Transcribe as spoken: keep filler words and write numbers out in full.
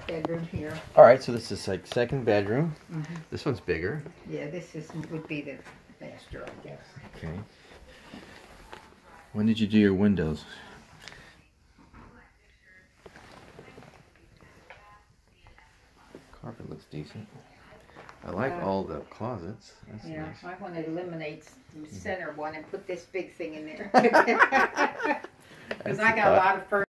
bedroom here. All right, so this is like second bedroom. Mm-hmm. This one's bigger. Yeah, this is would be the master, I guess. Okay. When did you do your windows? Carpet looks decent. I like uh, all the closets. That's yeah, nice. I want to eliminate the center one and put this big thing in there. Because I got a lot of furniture.